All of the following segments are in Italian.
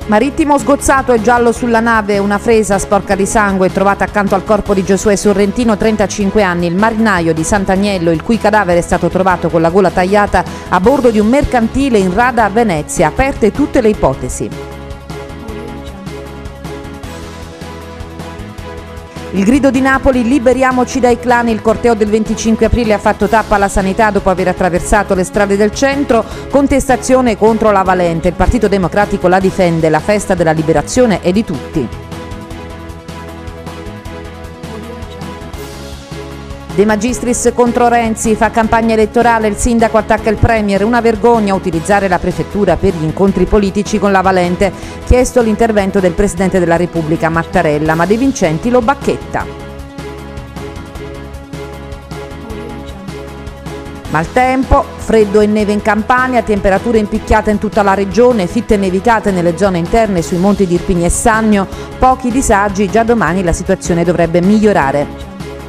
Marittimo sgozzato e giallo sulla nave, una fresa sporca di sangue trovata accanto al corpo di Giosuè Sorrentino, 35 anni, il marinaio di Sant'Agnello, il cui cadavere è stato trovato con la gola tagliata a bordo di un mercantile in rada a Venezia. Aperte tutte le ipotesi. Il grido di Napoli, liberiamoci dai clan. Il corteo del 25 aprile ha fatto tappa alla sanità dopo aver attraversato le strade del centro. Contestazione contro la Valente. Il Partito Democratico la difende. La festa della liberazione è di tutti. De Magistris contro Renzi, fa campagna elettorale, il sindaco attacca il premier, una vergogna utilizzare la prefettura per gli incontri politici con la Valente, chiesto l'intervento del Presidente della Repubblica Mattarella, ma De Vincenti lo bacchetta. Maltempo, freddo e neve in Campania, temperature impicchiate in tutta la regione, fitte nevicate nelle zone interne sui monti di Irpini e Sannio, pochi disagi, già domani la situazione dovrebbe migliorare.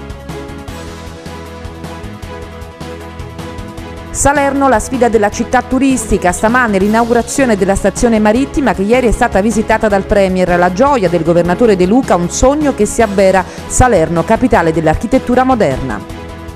Salerno, la sfida della città turistica, stamane l'inaugurazione della stazione marittima che ieri è stata visitata dal Premier, la gioia del governatore De Luca, un sogno che si avvera, Salerno, capitale dell'architettura moderna.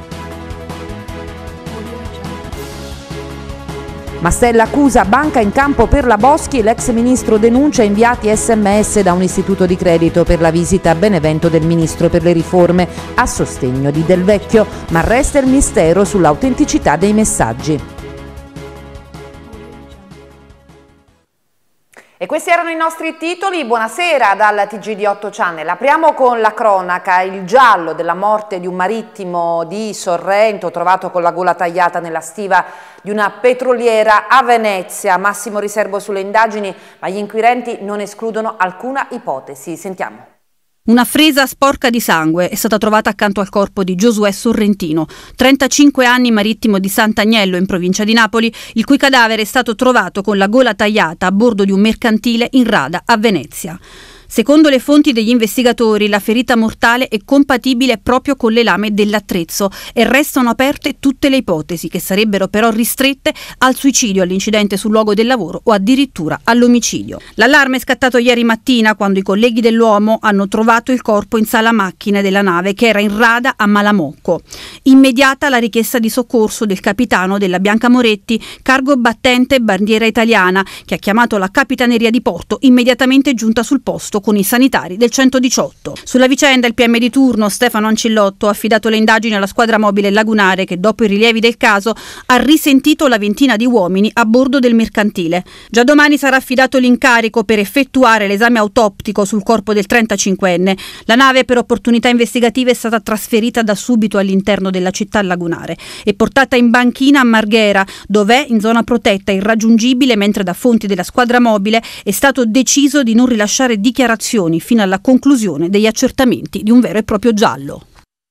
Mastella accusa, banca in campo per la Boschi, l'ex ministro denuncia inviati SMS da un istituto di credito per la visita a Benevento del ministro per le riforme a sostegno di Del Vecchio, ma resta il mistero sull'autenticità dei messaggi. E questi erano i nostri titoli. Buonasera dal TG di 8 Channel. Apriamo con la cronaca, il giallo della morte di un marittimo di Sorrento trovato con la gola tagliata nella stiva di una petroliera a Venezia. Massimo riservo sulle indagini, ma gli inquirenti non escludono alcuna ipotesi. Sentiamo. Una fresa sporca di sangue è stata trovata accanto al corpo di Giosuè Sorrentino, 35 anni, marittimo di Sant'Agnello in provincia di Napoli, il cui cadavere è stato trovato con la gola tagliata a bordo di un mercantile in rada a Venezia. Secondo le fonti degli investigatori, la ferita mortale è compatibile proprio con le lame dell'attrezzo e restano aperte tutte le ipotesi, che sarebbero però ristrette al suicidio, all'incidente sul luogo del lavoro o addirittura all'omicidio. L'allarme è scattato ieri mattina quando i colleghi dell'uomo hanno trovato il corpo in sala macchine della nave che era in rada a Malamocco. Immediata la richiesta di soccorso del capitano della Bianca Moretti, cargo battente bandiera italiana, che ha chiamato la Capitaneria di Porto, immediatamente giunta sul posto con i sanitari del 118. Sulla vicenda il PM di turno Stefano Ancillotto ha affidato le indagini alla squadra mobile lagunare che dopo i rilievi del caso ha risentito la ventina di uomini a bordo del mercantile. Già domani sarà affidato l'incarico per effettuare l'esame autoptico sul corpo del 35enne. La nave per opportunità investigative è stata trasferita da subito all'interno della città lagunare e portata in banchina a Marghera, dov'è in zona protetta irraggiungibile, mentre da fonti della squadra mobile è stato deciso di non rilasciare dichiarazioni fino alla conclusione degli accertamenti di un vero e proprio giallo.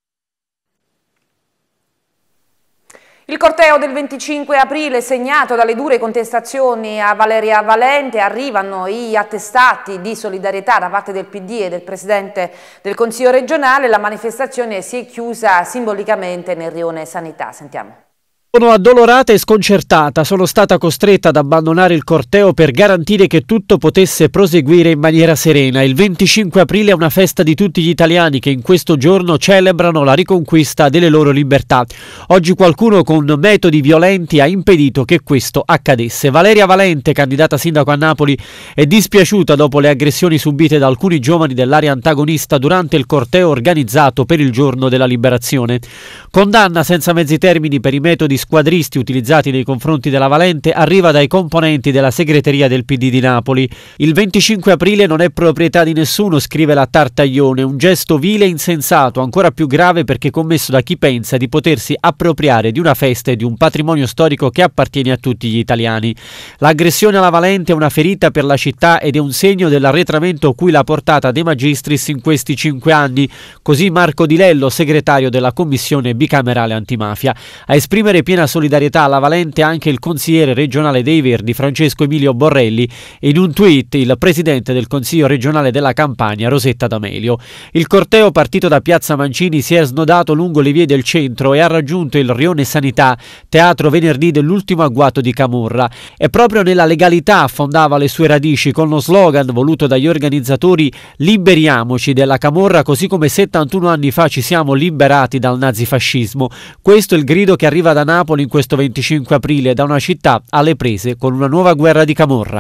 Il corteo del 25 aprile segnato dalle dure contestazioni a Valeria Valente, arrivano gli attestati di solidarietà da parte del PD e del Presidente del Consiglio regionale, la manifestazione si è chiusa simbolicamente nel rione Sanità. Sentiamo. Sono addolorata e sconcertata, sono stata costretta ad abbandonare il corteo per garantire che tutto potesse proseguire in maniera serena. Il 25 aprile è una festa di tutti gli italiani che in questo giorno celebrano la riconquista delle loro libertà. Oggi qualcuno con metodi violenti ha impedito che questo accadesse. Valeria Valente, candidata sindaco a Napoli, è dispiaciuta dopo le aggressioni subite da alcuni giovani dell'area antagonista durante il corteo organizzato per il giorno della liberazione. Condanna senza mezzi termini per i metodi squadristi utilizzati nei confronti della Valente arriva dai componenti della segreteria del PD di Napoli. Il 25 aprile non è proprietà di nessuno, scrive la Tartaglione, un gesto vile e insensato, ancora più grave perché commesso da chi pensa di potersi appropriare di una festa e di un patrimonio storico che appartiene a tutti gli italiani. L'aggressione alla Valente è una ferita per la città ed è un segno dell'arretramento cui l'ha portata De Magistris in questi 5 anni, così Marco Di Lello, segretario della Commissione bicamerale antimafia. A esprimere piena solidarietà alla Valente anche il consigliere regionale dei Verdi Francesco Emilio Borrelli e in un tweet il presidente del Consiglio regionale della Campania Rosetta D'Amelio. Il corteo partito da Piazza Mancini si è snodato lungo le vie del centro e ha raggiunto il rione Sanità, teatro venerdì dell'ultimo agguato di Camorra. E proprio nella legalità affondava le sue radici, con lo slogan voluto dagli organizzatori "Liberiamoci della Camorra così come 71 anni fa ci siamo liberati dal nazifascismo". Questo è il grido che arriva da Napoli in questo 25 aprile, da una città alle prese con una nuova guerra di camorra.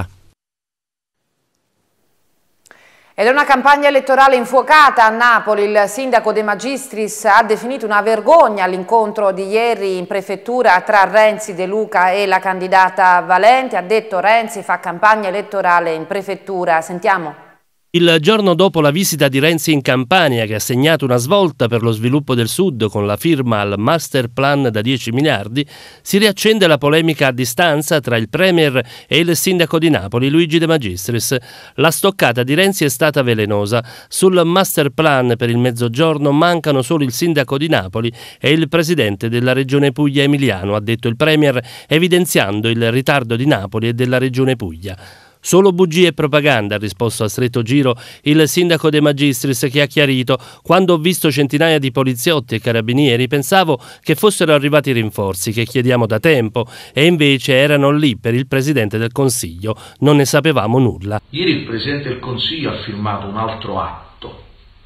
Ed è una campagna elettorale infuocata a Napoli. Il sindaco De Magistris ha definito una vergogna l'incontro di ieri in prefettura tra Renzi, De Luca e la candidata Valente. Ha detto: Renzi fa campagna elettorale in prefettura. Sentiamo. Il giorno dopo la visita di Renzi in Campania, che ha segnato una svolta per lo sviluppo del Sud con la firma al master plan da 10 miliardi, si riaccende la polemica a distanza tra il Premier e il sindaco di Napoli, Luigi De Magistris. La stoccata di Renzi è stata velenosa. Sul master plan per il Mezzogiorno mancano solo il sindaco di Napoli e il presidente della regione Puglia Emiliano, ha detto il Premier, evidenziando il ritardo di Napoli e della regione Puglia. Solo bugie e propaganda, ha risposto a stretto giro il sindaco De Magistris, che ha chiarito: quando ho visto centinaia di poliziotti e carabinieri pensavo che fossero arrivati i rinforzi che chiediamo da tempo e invece erano lì per il Presidente del Consiglio, non ne sapevamo nulla. Ieri il Presidente del Consiglio ha firmato un altro atto.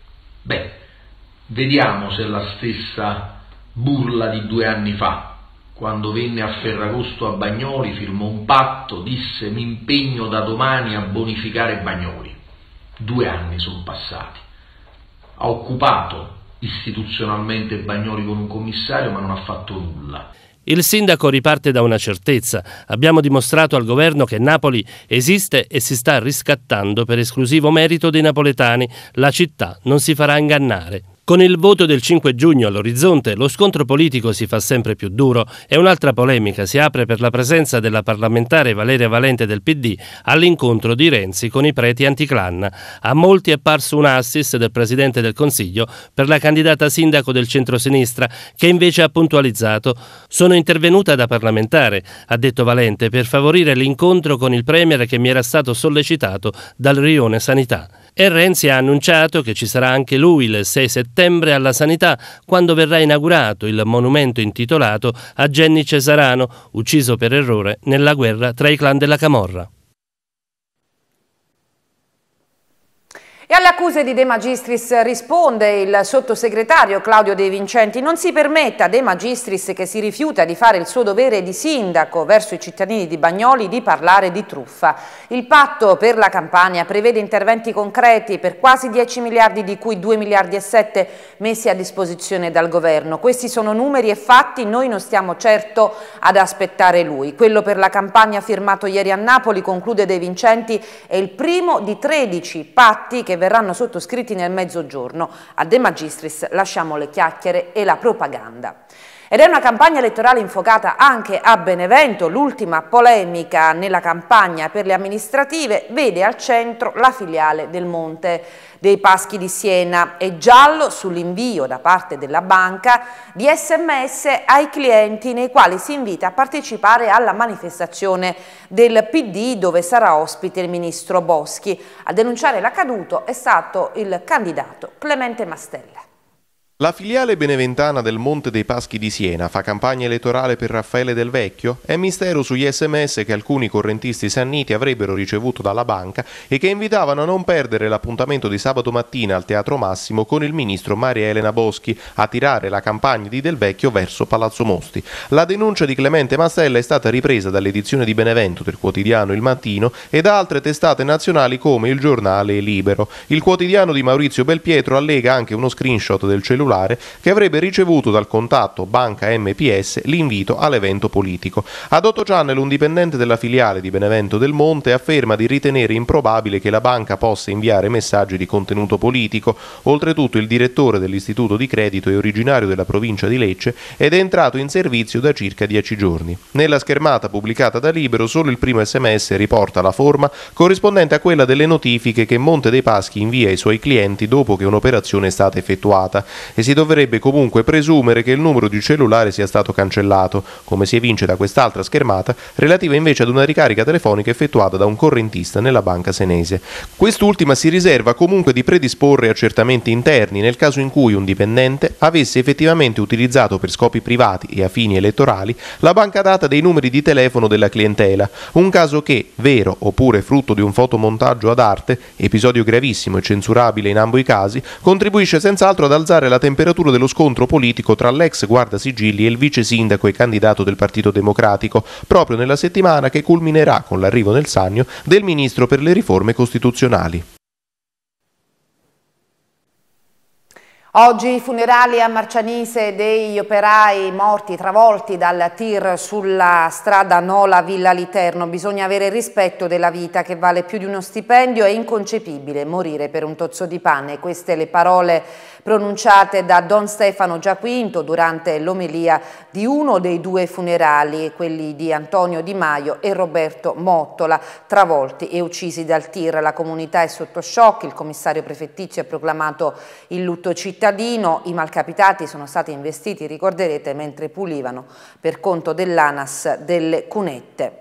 Vediamo se è la stessa burla di 2 anni fa. Quando venne a Ferragosto a Bagnoli firmò un patto, disse: mi impegno da domani a bonificare Bagnoli. 2 anni sono passati. Ha occupato istituzionalmente Bagnoli con un commissario, ma non ha fatto nulla. Il sindaco riparte da una certezza: abbiamo dimostrato al governo che Napoli esiste e si sta riscattando per esclusivo merito dei napoletani. La città non si farà ingannare. Con il voto del 5 giugno all'orizzonte, lo scontro politico si fa sempre più duro e un'altra polemica si apre per la presenza della parlamentare Valeria Valente del PD all'incontro di Renzi con i preti anticlan. A molti è parso un assist del Presidente del Consiglio per la candidata sindaco del centrosinistra, che invece ha puntualizzato: sono intervenuta da parlamentare, ha detto Valente, per favorire l'incontro con il Premier che mi era stato sollecitato dal rione Sanità. E Renzi ha annunciato che ci sarà anche lui il 6 settembre alla Sanità, quando verrà inaugurato il monumento intitolato a Genny Cesarano, ucciso per errore nella guerra tra i clan della Camorra. E alle accuse di De Magistris risponde il sottosegretario Claudio De Vincenti: non si permetta De Magistris, che si rifiuta di fare il suo dovere di sindaco verso i cittadini di Bagnoli, di parlare di truffa. Il patto per la Campania prevede interventi concreti per quasi 10 miliardi, di cui 2 miliardi e 7 messi a disposizione dal governo. Questi sono numeri e fatti, noi non stiamo certo ad aspettare lui. Quello per la Campania firmato ieri a Napoli, conclude De Vincenti, è il primo di 13 patti che verranno sottoscritti nel Mezzogiorno. A De Magistris lasciamo le chiacchiere e la propaganda. Ed è una campagna elettorale infuocata anche a Benevento. L'ultima polemica nella campagna per le amministrative vede al centro la filiale del Monte dei Paschi di Siena. È giallo sull'invio da parte della banca di SMS ai clienti, nei quali si invita a partecipare alla manifestazione del PD, dove sarà ospite il ministro Boschi. A denunciare l'accaduto è stato il candidato Clemente Mastella. La filiale beneventana del Monte dei Paschi di Siena fa campagna elettorale per Raffaele Del Vecchio? È mistero sugli SMS che alcuni correntisti sanniti avrebbero ricevuto dalla banca e che invitavano a non perdere l'appuntamento di sabato mattina al Teatro Massimo con il ministro Maria Elena Boschi a tirare la campagna di Del Vecchio verso Palazzo Mosti. La denuncia di Clemente Mastella è stata ripresa dall'edizione di Benevento del quotidiano Il Mattino e da altre testate nazionali come Il Giornale e Libero. Il quotidiano di Maurizio Belpietro allega anche uno screenshot del cellulare che avrebbe ricevuto dal contatto Banca MPS l'invito all'evento politico. Ad 8 Channel un dipendente della filiale di Benevento del Monte afferma di ritenere improbabile che la banca possa inviare messaggi di contenuto politico. Oltretutto il direttore dell'istituto di credito è originario della provincia di Lecce ed è entrato in servizio da circa 10 giorni. Nella schermata pubblicata da Libero solo il primo SMS riporta la forma corrispondente a quella delle notifiche che Monte dei Paschi invia ai suoi clienti dopo che un'operazione è stata effettuata. e si dovrebbe comunque presumere che il numero di cellulare sia stato cancellato, come si evince da quest'altra schermata, relativa invece ad una ricarica telefonica effettuata da un correntista nella banca senese. Quest'ultima si riserva comunque di predisporre accertamenti interni nel caso in cui un dipendente avesse effettivamente utilizzato per scopi privati e a fini elettorali la banca data dei numeri di telefono della clientela, un caso che, vero oppure frutto di un fotomontaggio ad arte, episodio gravissimo e censurabile in ambo i casi, contribuisce senz'altro ad alzare la temperatura dello scontro politico tra l'ex guardasigilli e il vice sindaco e candidato del Partito Democratico, proprio nella settimana che culminerà con l'arrivo nel Sannio del ministro per le riforme costituzionali. Oggi i funerali a Marcianise degli operai morti, travolti dal tir sulla strada Nola-Villa Literno. Bisogna avere rispetto della vita che vale più di uno stipendio, è inconcepibile morire per un tozzo di pane. Queste le parole pronunciate da Don Stefano Giaquinto durante l'omelia di uno dei due funerali, quelli di Antonio Di Maio e Roberto Mottola, travolti e uccisi dal tir. La comunità è sotto shock, il commissario prefettizio ha proclamato il lutto cittadino, i malcapitati sono stati investiti, ricorderete, mentre pulivano per conto dell'ANAS delle cunette.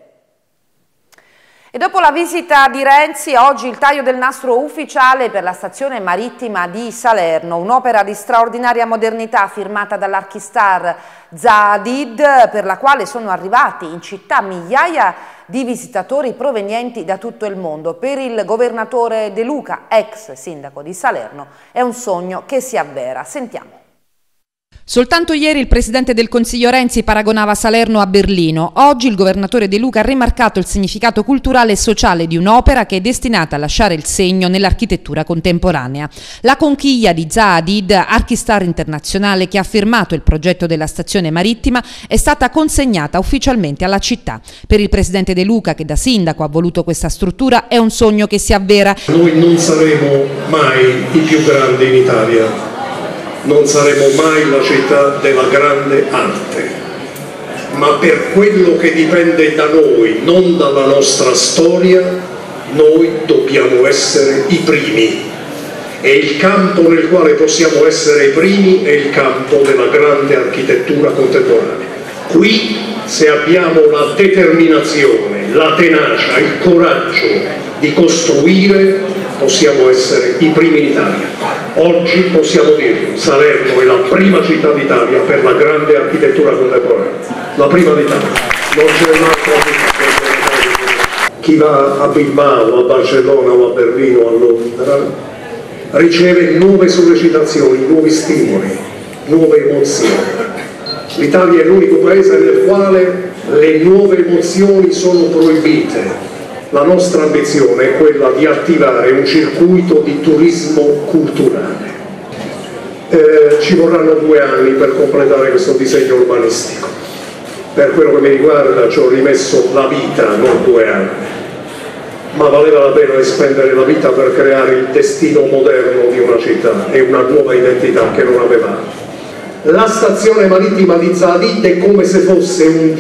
E dopo la visita di Renzi, oggi il taglio del nastro ufficiale per la stazione marittima di Salerno, un'opera di straordinaria modernità firmata dall'archistar Zaha Hadid, per la quale sono arrivati in città migliaia di visitatori provenienti da tutto il mondo. Per il governatore De Luca, ex sindaco di Salerno, è un sogno che si avvera. Sentiamo. Soltanto ieri il presidente del Consiglio Renzi paragonava Salerno a Berlino. Oggi il governatore De Luca ha rimarcato il significato culturale e sociale di un'opera che è destinata a lasciare il segno nell'architettura contemporanea. La conchiglia di Zaha Hadid, archistar internazionale che ha firmato il progetto della stazione marittima, è stata consegnata ufficialmente alla città. Per il presidente De Luca, che da sindaco ha voluto questa struttura, è un sogno che si avvera. Noi non saremo mai i più grandi in Italia. Non saremo mai la città della grande arte, ma per quello che dipende da noi, non dalla nostra storia, noi dobbiamo essere i primi. E il campo nel quale possiamo essere i primi è il campo della grande architettura contemporanea. Qui, se abbiamo la determinazione, la tenacia, il coraggio di costruire, possiamo essere i primi in Italia. Oggi possiamo dirlo, Salerno è la prima città d'Italia per la grande architettura contemporanea. La prima d'Italia, non c'è un'altra città. Chi va a Bilbao, a Barcellona o a Berlino o a Londra riceve nuove sollecitazioni, nuovi stimoli, nuove emozioni. L'Italia è l'unico paese nel quale le nuove emozioni sono proibite. La nostra ambizione è quella di attivare un circuito di turismo culturale. Ci vorranno 2 anni per completare questo disegno urbanistico. Per quello che mi riguarda ci ho rimesso la vita, non 2 anni, ma valeva la pena di spendere la vita per creare il destino moderno di una città e una nuova identità che non avevamo. La stazione marittima di Zaha Hadid è come se fosse un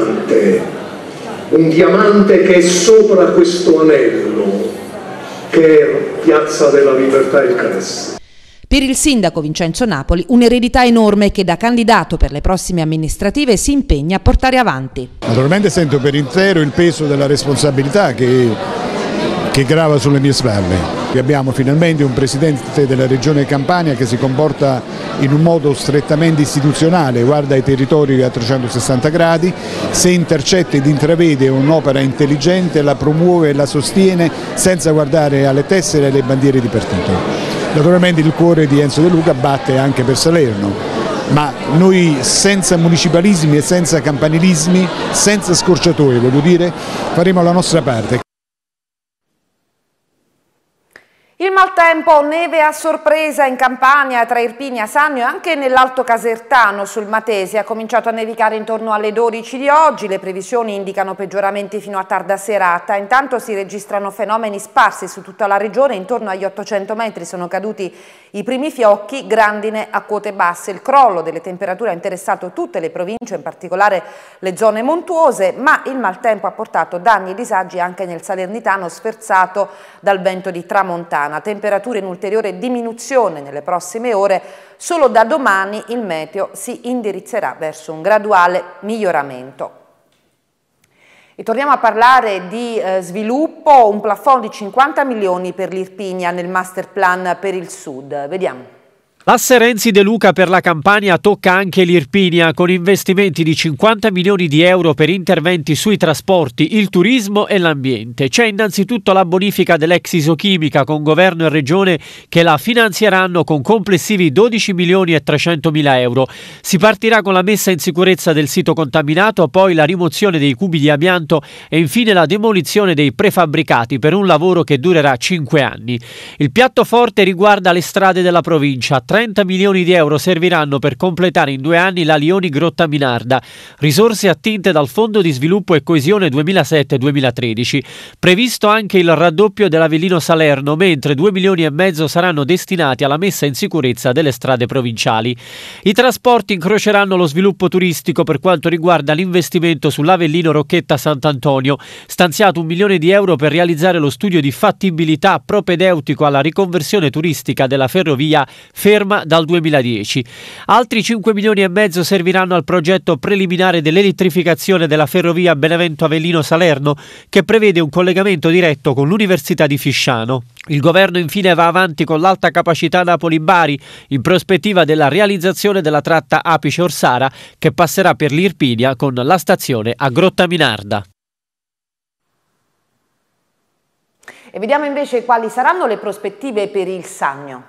diamante che è sopra questo anello che è Piazza della Libertà e il Cres. Per il sindaco Vincenzo Napoli un'eredità enorme che da candidato per le prossime amministrative si impegna a portare avanti. Naturalmente sento per intero il peso della responsabilità che grava sulle mie spalle. Abbiamo finalmente un presidente della regione Campania che si comporta in un modo strettamente istituzionale, guarda i territori a 360 gradi, se intercetta ed intravede un'opera intelligente la promuove e la sostiene senza guardare alle tessere e alle bandiere di partito. Naturalmente il cuore di Enzo De Luca batte anche per Salerno, ma noi senza municipalismi e senza campanilismi, senza scorciatoie, voglio dire, faremo la nostra parte. Il maltempo, neve a sorpresa in Campania, tra Irpinia, Sannio e anche nell'Alto Casertano sul Matese. Ha cominciato a nevicare intorno alle 12 di oggi, le previsioni indicano peggioramenti fino a tarda serata. Intanto si registrano fenomeni sparsi su tutta la regione, intorno agli 800 metri sono caduti i primi fiocchi, grandine a quote basse. Il crollo delle temperature ha interessato tutte le province, in particolare le zone montuose, ma il maltempo ha portato danni e disagi anche nel Salernitano, sferzato dal vento di tramontana. Amalfitana. Temperature in ulteriore diminuzione nelle prossime ore. Solo da domani il meteo si indirizzerà verso un graduale miglioramento. E torniamo a parlare di sviluppo, un plafond di 50 milioni per l'Irpinia nel master plan per il Sud. Vediamo. L'asse Renzi De Luca per la Campania tocca anche l'Irpinia con investimenti di 50 milioni di euro per interventi sui trasporti, il turismo e l'ambiente. C'è innanzitutto la bonifica dell'ex Isochimica con governo e regione che la finanzieranno con complessivi 12 milioni e 300 mila euro. Si partirà con la messa in sicurezza del sito contaminato, poi la rimozione dei cubi di amianto e infine la demolizione dei prefabbricati per un lavoro che durerà 5 anni. Il piatto forte riguarda le strade della provincia. 30 milioni di euro serviranno per completare in 2 anni la Lioni-Grottaminarda, risorse attinte dal Fondo di Sviluppo e Coesione 2007-2013. Previsto anche il raddoppio dell'Avellino-Salerno, mentre 2 milioni e mezzo saranno destinati alla messa in sicurezza delle strade provinciali. I trasporti incroceranno lo sviluppo turistico per quanto riguarda l'investimento sull'Avellino Rocchetta Sant'Antonio, stanziato 1 milione di euro per realizzare lo studio di fattibilità propedeutico alla riconversione turistica della ferrovia ferma dal 2010. Altri 5 milioni e mezzo serviranno al progetto preliminare dell'elettrificazione della ferrovia Benevento-Avellino-Salerno, che prevede un collegamento diretto con l'Università di Fisciano. Il governo infine va avanti con l'alta capacità Napoli-Bari in prospettiva della realizzazione della tratta Apice-Orsara che passerà per l'Irpinia con la stazione a Grottaminarda. E vediamo invece quali saranno le prospettive per il Sannio.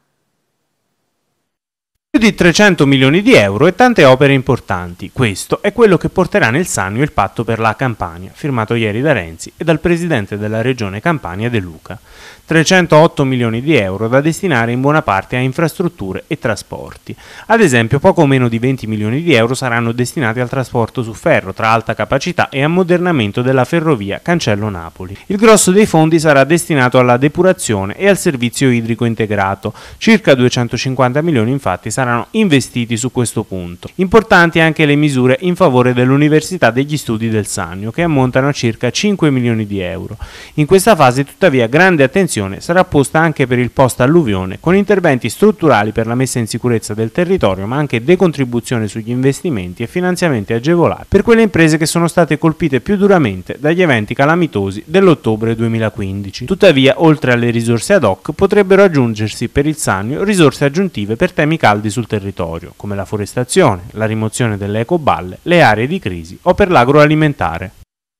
Più di 300 milioni di euro e tante opere importanti. Questo è quello che porterà nel Sannio il patto per la Campania, firmato ieri da Renzi e dal presidente della regione Campania De Luca. 308 milioni di euro da destinare in buona parte a infrastrutture e trasporti. Ad esempio, poco meno di 20 milioni di euro saranno destinati al trasporto su ferro tra alta capacità e ammodernamento della ferrovia Cancello-Napoli. Il grosso dei fondi sarà destinato alla depurazione e al servizio idrico integrato. Circa 250 milioni infatti saranno investiti su questo punto. Importanti anche le misure in favore dell'Università degli Studi del Sannio, che ammontano a circa 5 milioni di euro. In questa fase, tuttavia, grande attenzione sarà posta anche per il post-alluvione, con interventi strutturali per la messa in sicurezza del territorio, ma anche decontribuzione sugli investimenti e finanziamenti agevolati per quelle imprese che sono state colpite più duramente dagli eventi calamitosi dell'ottobre 2015. Tuttavia, oltre alle risorse ad hoc, potrebbero aggiungersi per il Sannio risorse aggiuntive per temi caldi sul territorio, come la forestazione, la rimozione delle ecoballe, le aree di crisi o per l'agroalimentare.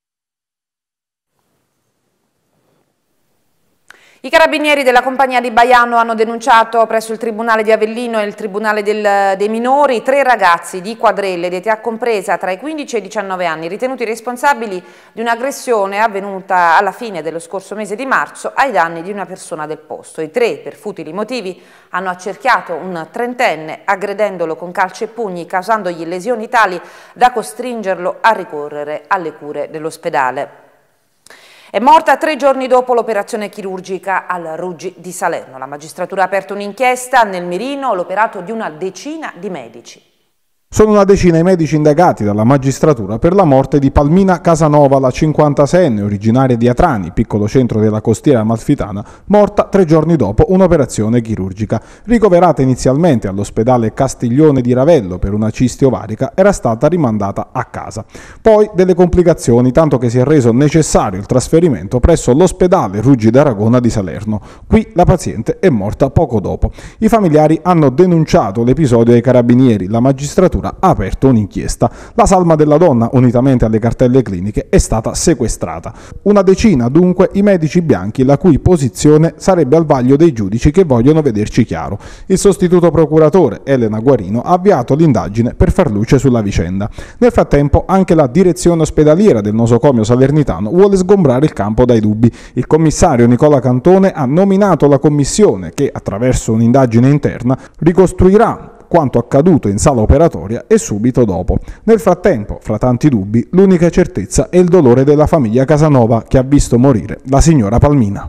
I carabinieri della compagnia di Baiano hanno denunciato presso il Tribunale di Avellino e il Tribunale dei minori 3 ragazzi di Quadrelle di età compresa tra i 15 e i 19 anni, ritenuti responsabili di un'aggressione avvenuta alla fine dello scorso mese di marzo ai danni di una persona del posto. I 3, per futili motivi, hanno accerchiato un trentenne aggredendolo con calci e pugni, causandogli lesioni tali da costringerlo a ricorrere alle cure dell'ospedale. È morta 3 giorni dopo l'operazione chirurgica al Ruggi di Salerno. La magistratura ha aperto un'inchiesta, nel mirino l'operato di una decina di medici. Sono una decina i medici indagati dalla magistratura per la morte di Palmina Casanova, la 56enne, originaria di Atrani, piccolo centro della costiera amalfitana, morta 3 giorni dopo un'operazione chirurgica. Ricoverata inizialmente all'ospedale Castiglione di Ravello per una cisti ovarica, era stata rimandata a casa. Poi delle complicazioni, tanto che si è reso necessario il trasferimento presso l'ospedale Ruggi d'Aragona di Salerno. Qui la paziente è morta poco dopo. I familiari hanno denunciato l'episodio ai carabinieri. La magistratura ha aperto un'inchiesta. La salma della donna, unitamente alle cartelle cliniche, è stata sequestrata. Una decina dunque i medici bianchi la cui posizione sarebbe al vaglio dei giudici che vogliono vederci chiaro. Il sostituto procuratore Elena Guarino ha avviato l'indagine per far luce sulla vicenda. Nel frattempo anche la direzione ospedaliera del nosocomio salernitano vuole sgombrare il campo dai dubbi. Il commissario Nicola Cantone ha nominato la commissione che, attraverso un'indagine interna, ricostruirà quanto accaduto in sala operatoria e subito dopo. Nel frattempo, fra tanti dubbi, l'unica certezza è il dolore della famiglia Casanova che ha visto morire la signora Palmina.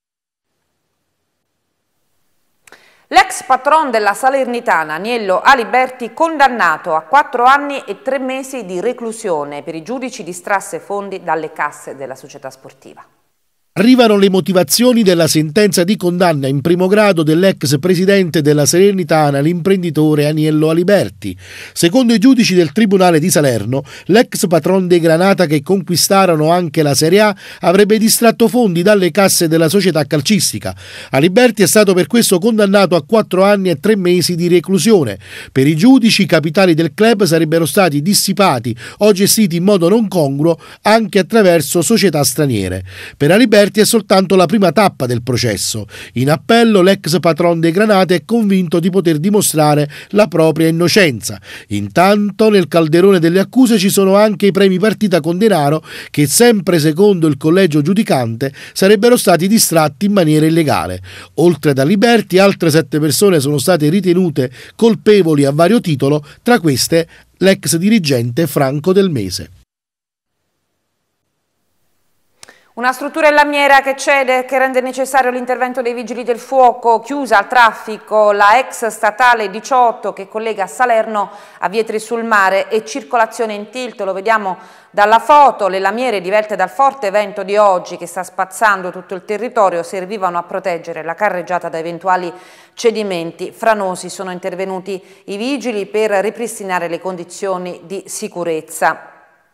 L'ex patron della Salernitana, Agnello Aliberti, condannato a 4 anni e 3 mesi di reclusione per i giudici distrasse fondi dalle casse della società sportiva. Arrivano le motivazioni della sentenza di condanna in primo grado dell'ex presidente della Salernitana, l'imprenditore Aniello Aliberti. Secondo i giudici del Tribunale di Salerno, l'ex patron dei Granata, che conquistarono anche la Serie A, avrebbe distratto fondi dalle casse della società calcistica. Aliberti è stato per questo condannato a 4 anni e 3 mesi di reclusione. Per i giudici, i capitali del club sarebbero stati dissipati o gestiti in modo non congruo anche attraverso società straniere. Per Aliberti è soltanto la prima tappa del processo. In appello l'ex patron dei Granate è convinto di poter dimostrare la propria innocenza. Intanto nel calderone delle accuse ci sono anche i premi partita con denaro che, sempre secondo il collegio giudicante, sarebbero stati distratti in maniera illegale. Oltre ad Aliberti, altre 7 persone sono state ritenute colpevoli a vario titolo, tra queste l'ex dirigente Franco Del Mese. Una struttura in lamiera che cede, che rende necessario l'intervento dei vigili del fuoco, chiusa al traffico la ex statale 18 che collega Salerno a Vietri sul Mare e circolazione in tilt, lo vediamo dalla foto. Le lamiere divelte dal forte vento di oggi che sta spazzando tutto il territorio servivano a proteggere la carreggiata da eventuali cedimenti franosi. Sono intervenuti i vigili per ripristinare le condizioni di sicurezza.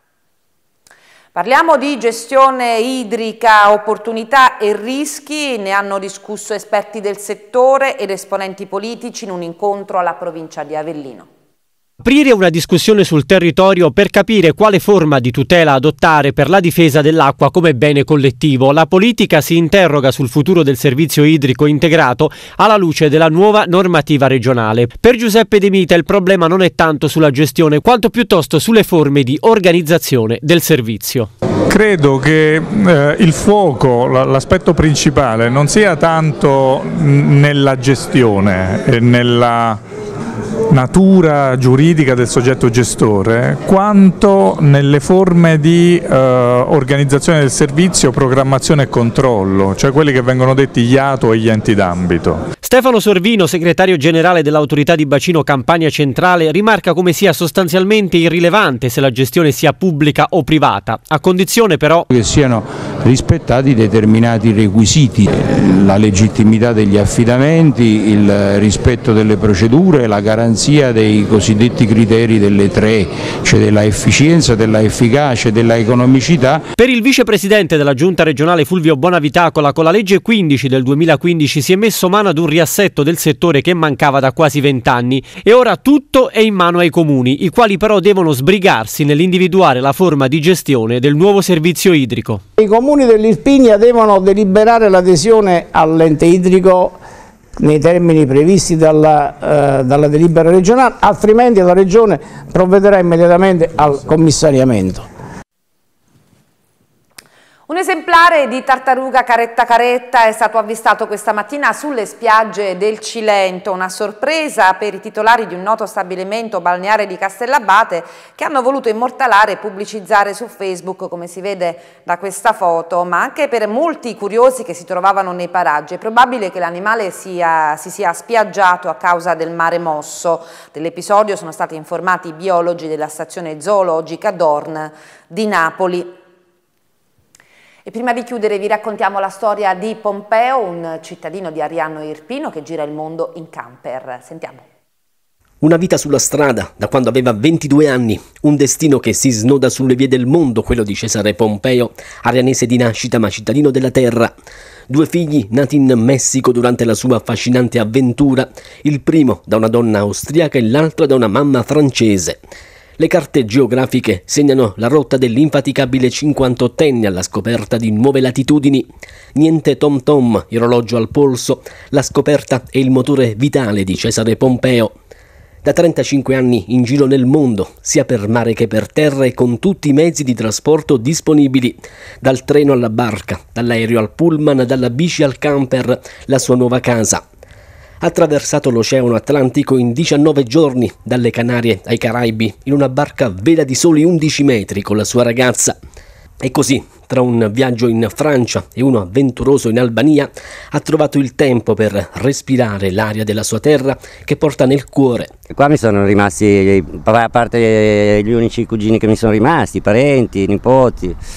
Parliamo di gestione idrica, opportunità e rischi, ne hanno discusso esperti del settore ed esponenti politici in un incontro alla provincia di Avellino. Aprire una discussione sul territorio per capire quale forma di tutela adottare per la difesa dell'acqua come bene collettivo. La politica si interroga sul futuro del servizio idrico integrato alla luce della nuova normativa regionale. Per Giuseppe De Mita il problema non è tanto sulla gestione quanto piuttosto sulle forme di organizzazione del servizio. Credo che il fuoco, l'aspetto principale, non sia tanto nella gestione, nella natura giuridica del soggetto gestore, quanto nelle forme di organizzazione del servizio, programmazione e controllo, cioè quelli che vengono detti gli ATO e gli enti d'ambito. Stefano Sorvino, segretario generale dell'autorità di bacino Campania Centrale, rimarca come sia sostanzialmente irrilevante se la gestione sia pubblica o privata, a condizione però che siano rispettati determinati requisiti, la legittimità degli affidamenti, il rispetto delle procedure, la garanzia dei cosiddetti criteri delle 3, cioè della efficienza, della efficacia e della economicità. Per il vicepresidente della giunta regionale Fulvio Bonavitacola, con la legge 15 del 2015 si è messo mano ad un riassetto del settore che mancava da quasi 20 anni e ora tutto è in mano ai comuni, i quali però devono sbrigarsi nell'individuare la forma di gestione del nuovo servizio idrico. I comuni dell'Irpinia devono deliberare l'adesione all'ente idrico nei termini previsti dalla delibera regionale, altrimenti la Regione provvederà immediatamente al commissariamento. Un esemplare di tartaruga caretta caretta è stato avvistato questa mattina sulle spiagge del Cilento, una sorpresa per i titolari di un noto stabilimento balneare di Castellabate che hanno voluto immortalare e pubblicizzare su Facebook, come si vede da questa foto, ma anche per molti curiosi che si trovavano nei paraggi. È probabile che l'animale si sia spiaggiato a causa del mare mosso. Dell'episodio sono stati informati i biologi della stazione zoologica Dorn di Napoli. E prima di chiudere vi raccontiamo la storia di Pompeo, un cittadino di Ariano Irpino che gira il mondo in camper. Sentiamo. Una vita sulla strada da quando aveva 22 anni, un destino che si snoda sulle vie del mondo, quello di Cesare Pompeo, arianese di nascita ma cittadino della terra. 2 figli nati in Messico durante la sua affascinante avventura, il primo da una donna austriaca e l'altro da una mamma francese. Le carte geografiche segnano la rotta dell'infaticabile 58enne alla scoperta di nuove latitudini. Niente tom tom, il orologio al polso, la scoperta è il motore vitale di Cesare Pompeo. Da 35 anni in giro nel mondo, sia per mare che per terra e con tutti i mezzi di trasporto disponibili. Dal treno alla barca, dall'aereo al pullman, dalla bici al camper, la sua nuova casa. Ha attraversato l'Oceano Atlantico in 19 giorni, dalle Canarie ai Caraibi, in una barca a vela di soli 11 metri con la sua ragazza. E così, tra un viaggio in Francia e uno avventuroso in Albania, ha trovato il tempo per respirare l'aria della sua terra che porta nel cuore. Qua mi sono rimasti, a parte gli unici cugini che mi sono rimasti, parenti, nipoti,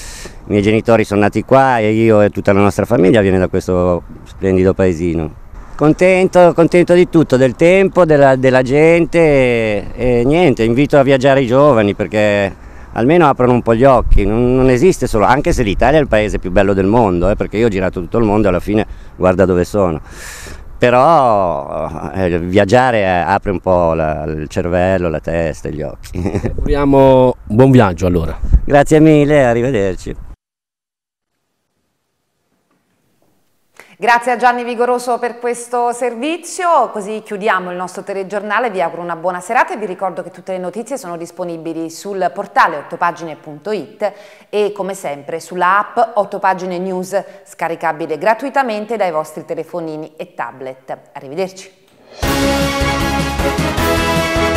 miei genitori sono nati qua e io e tutta la nostra famiglia viene da questo splendido paesino. Contento di tutto, del tempo, della gente e niente, invito a viaggiare i giovani perché almeno aprono un po' gli occhi, non esiste solo, anche se l'Italia è il paese più bello del mondo, perché io ho girato tutto il mondo e alla fine guarda dove sono. Però viaggiare apre un po' il cervello, la testa e gli occhi. Auguriamo buon viaggio allora. Grazie mille, arrivederci. Grazie a Gianni Vigoroso per questo servizio, così chiudiamo il nostro telegiornale, vi auguro una buona serata e vi ricordo che tutte le notizie sono disponibili sul portale 8pagine.it e come sempre sulla app 8 Pagine News, scaricabile gratuitamente dai vostri telefonini e tablet. Arrivederci.